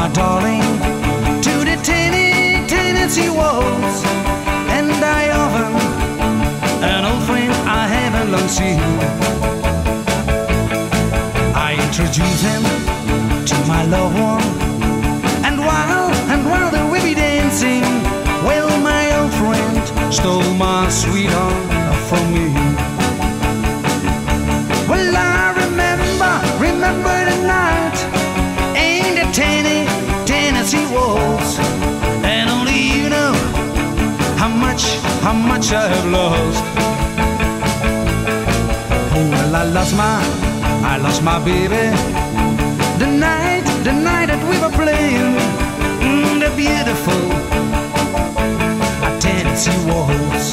my darling, to the Tennessee waltz. And I often, an old friend I haven't long seen, I introduce him to my loved one. And while they will be dancing, well, my old friend stole my sweetheart from me. Well, I remember the night in the Tennessee waltz, and only you know how much I have lost. Oh, well, I lost my baby. The night that we were playing the beautiful Tennessee waltz.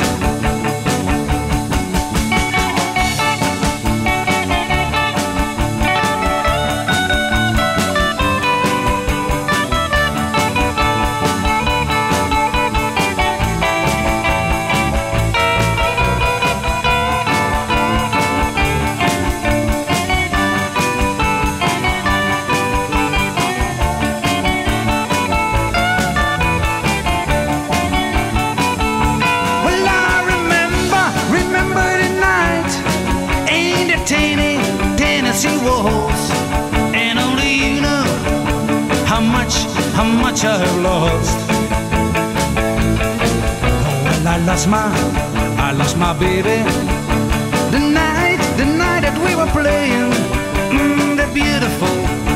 Tennessee waltz, and only you know how much I have lost. Oh, well, I lost my baby. The night that we were playing the beautiful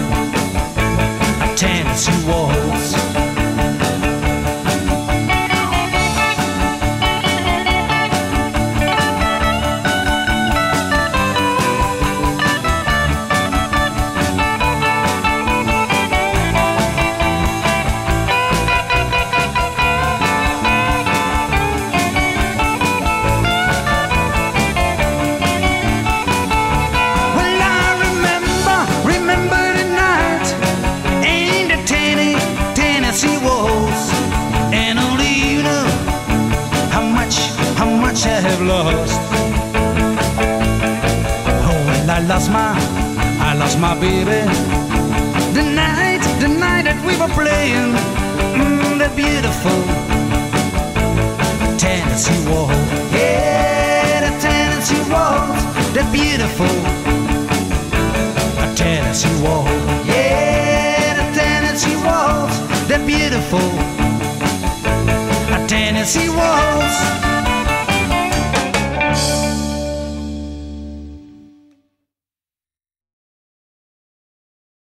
Tennessee waltz. And only you know how much I have lost. Oh, well, I lost my baby. The night that we were playing the beautiful Tennessee waltz. Yeah, the Tennessee waltz, the beautiful Tennessee waltz. Yeah, the Tennessee waltz, the beautiful Tennessee waltz.